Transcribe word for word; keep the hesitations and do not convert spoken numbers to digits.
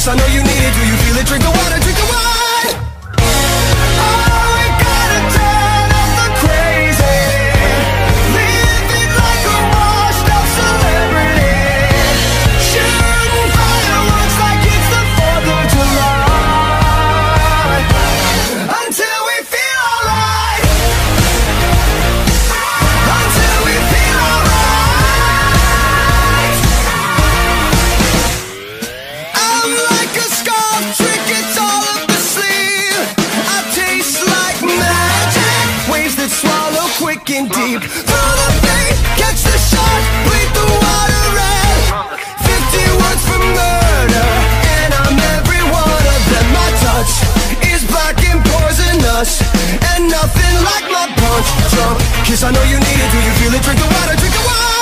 kiss, I know you need it. Do you feel it? Drink the water, drink the wine. Oh, we gotta turn up the crazy, living like a washed up celebrity, shooting fireworks like it's the fourth of July, until we feel alright, until we feel alright. I'm like a scarf, trinkets all up the sleeve. I taste like magic, waves that swallow quick and deep. Throw the bait, catch the shark, bleed the water red. Fifty words for murder, and I'm every one of them. My touch is black and poisonous, and nothing like my punch. Drunk kiss, I know you need it. Do you feel it? Drink the water, drink the wine.